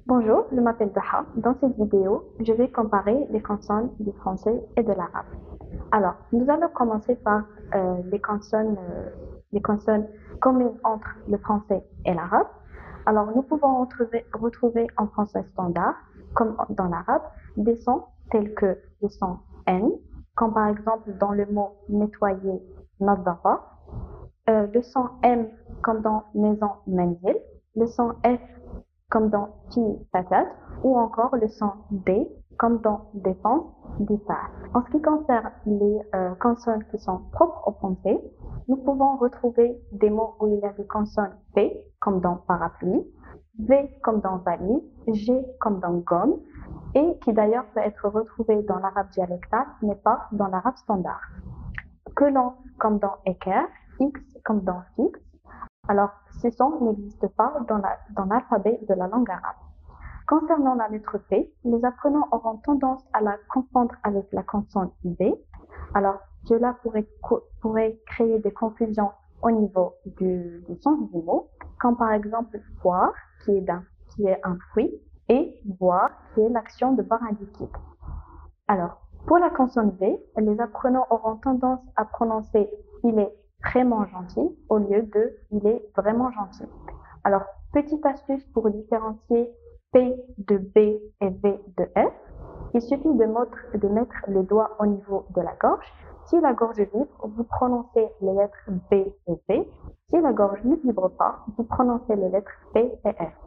Bonjour, je m'appelle Daha. Dans cette vidéo, je vais comparer les consonnes du français et de l'arabe. Alors, nous allons commencer par les consonnes communes entre le français et l'arabe. Alors, nous pouvons retrouver en français standard, comme dans l'arabe, des sons tels que le son N, comme par exemple dans le mot nettoyer, nadara, le son M comme dans maison, manzil, le son F comme dans fille, patate, ou encore le son D comme dans défense, départ. En ce qui concerne les consonnes qui sont propres au français, nous pouvons retrouver des mots où il y a des consonnes P comme dans parapluie, V comme dans valise, G comme dans gomme, et qui d'ailleurs peut être retrouvé dans l'arabe dialectal, mais pas dans l'arabe standard. Colon comme dans équerre, X comme dans fixe. Alors, ces sons n'existent pas dans l'alphabet de la langue arabe. Concernant la lettre P, les apprenants auront tendance à la confondre avec la consonne B. Alors, cela pourrait créer des confusions au niveau du sens du mot, comme par exemple boire, qui est un fruit, et boire, qui est l'action de boire un liquide. Alors, pour la consonne V, les apprenants auront tendance à prononcer il est vraiment gentil au lieu de il est vraiment gentil. Alors, petite astuce pour différencier P de B et V de F, il suffit de mettre le doigt au niveau de la gorge. Si la gorge vibre, vous prononcez les lettres B et V. Si la gorge ne vibre pas, vous prononcez les lettres P et F.